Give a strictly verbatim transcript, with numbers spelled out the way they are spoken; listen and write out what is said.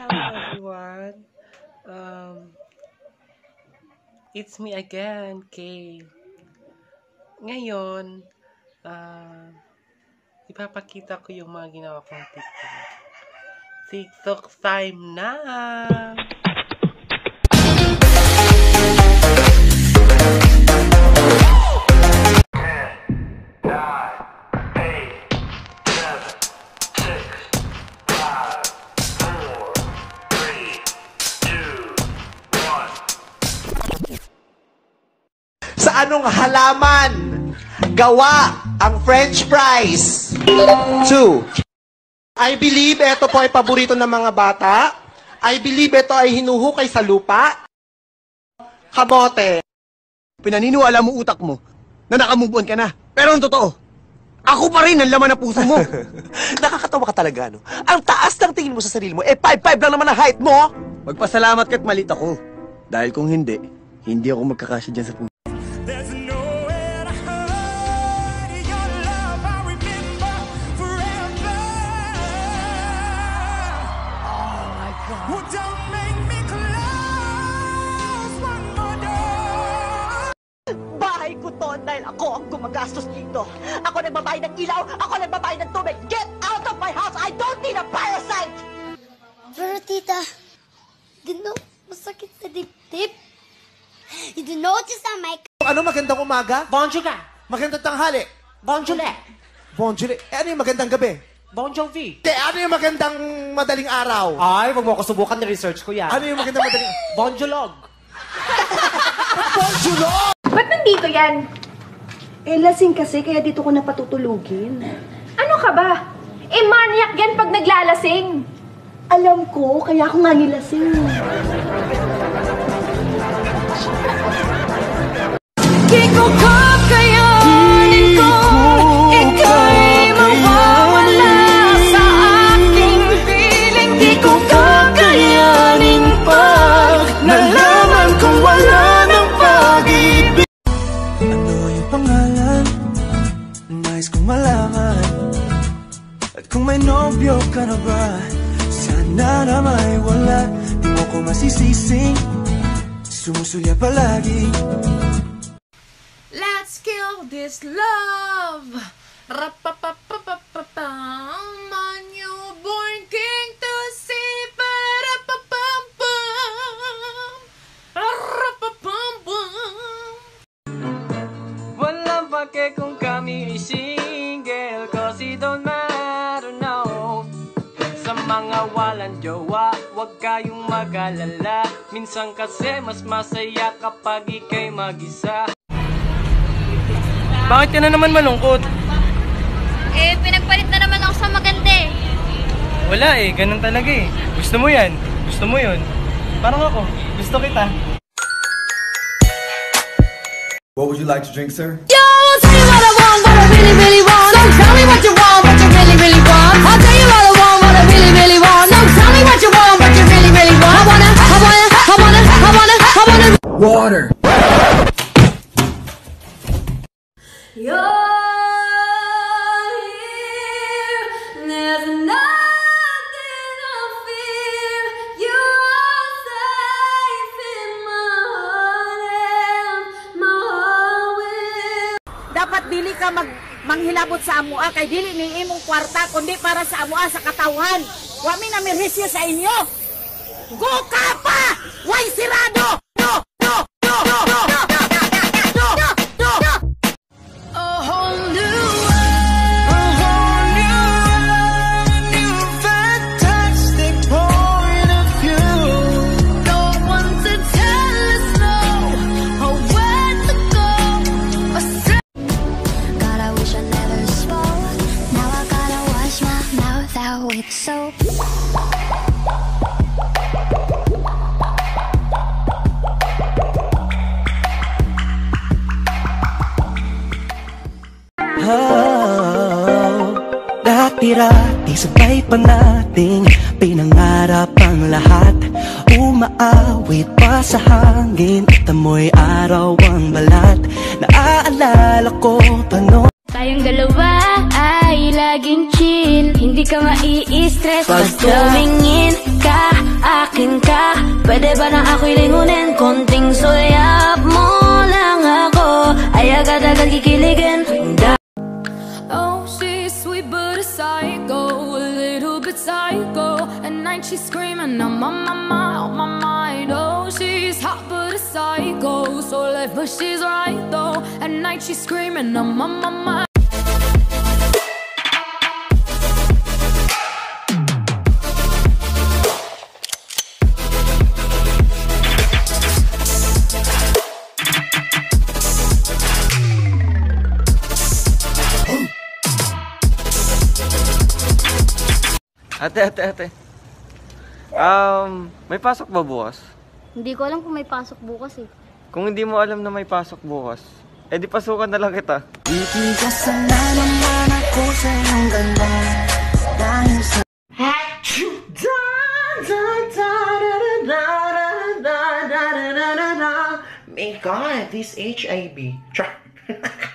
Hello everyone. Um, it's me again, Kay. Ngayon, uh, ipapakita ko yung mga ginawa kong TikTok. TikTok time na! Sa anong halaman gawa ang French fries? Two. I believe ito po ay paborito ng mga bata. I believe ito ay hinuhukay sa lupa. Kamote. Pinaniniwala mo utak mo na nakamove on ka na. Pero ang totoo, ako pa rin ang laman ng puso mo. Nakakatawa ka talaga, no? Ang taas ng tingin mo sa sarili mo, eh five five lang naman ang height mo. Magpasalamat ka't malit ako. Dahil kung hindi, hindi ako magkakasya dyan sa puso. Bahay ko to dahil ako ang gumagastos dito. Ako nagbabayad ng ilaw, ako nagbabayad ng tubig. Get out of my house! I don't need a parasite! Pero tita, you know, masakit sa dibdib. You do notice on my... Ano magandang umaga? Bonjour ka! Magandang tanghali? Bonjour le! Bonjour. Eh, ano yung magandang gabi? Bon Jovi! Eh, ano yung magandang madaling araw? Ay, wag mo ako subukan, na-research ko yan. Ano yung magandang madaling... Bonjolog! Bonjour! Ba't nandito yan? Eh, lasing kasi, kaya dito ko napatutulugin. Ano ka ba? Eh, maniac yan pag naglalasing. Alam ko, kaya ako nga nilasing. Di ko kakayanin ko, ika'y mawawala sa aking piling. Di ko kakayanin pag nalaman kong wala ng pag-ibig. Ano yung pangalan? Nais kong malaman. At kung may nobyo ka na ba, sana na may wala. Di mo ko masisising, sumusulya palagi. Let's kill this love. Rapapapapapam, a newborn king to see. Parapapampam, rapapampam. Walang pake kung kami single, cause it don't matter now. Sa mga walang jowa, wag kayong mag-alala. Minsan kasi mas masaya kapag ika'y mag-isa. Bakit ka na naman malungkot? Eh, pinagpalit na naman ako sa maganda eh. Wala eh, ganun talaga eh. Gusto mo yan, gusto mo yun. Parang ako, gusto kita. What would you like to drink, sir? Yo, I'll tell you what I want, what I really, really want. So tell me what you want, what you really, really want. I'll tell you what I want, what I really, really want. So tell me what you want, what you really, really want. I wanna, I wanna, I wanna, I wanna, I wanna. Water! You're here, there's nothing to fear. You're safe in my heart and my heart will. Dapat dili ka mag manghilabot sa amua kay dili ni imong kwarta kundi para sa amua sa katawan. Wa mi na mirhisyo sa inyo. Go ka pa! Way sirado! No! No! No! No! No! No! No! No! No! A whole new world, A whole new world, a new fantastic point of view. no one to tell us no, or where to go, or say. God, I wish I never spoke. Now I gotta wash my mouth out with soap. Oh, dati-dati sabay pa nating pinangarap ang lahat. Umaawit pa sa hangin at amoy araw ang balat. Naaalala ko pa noon. Tayong dalawa ay laging chill. Hindi ka mai-stress pag tumingin ka akin ka? Pwede ba na ako'y lingunin? Konting sulyap mo lang ako ay agad-agad kikiligin. Oh, she's sweet but a psycho, a little bit psycho. At night she's screaming, I'm on my mind, on my mind. Oh, she's hot but a psycho, so left but she's right though. At night she's screaming, I'm on my mind. Ate, ate, ate. Um, may pasok ba bukas? Hindi ko alam kung may pasok bukas eh. Kung hindi mo alam na may pasok bukas, eh di pasukan na lang kita. Ipigasan na naman ako sa iyong ganda dahil sa... My God, this H I V.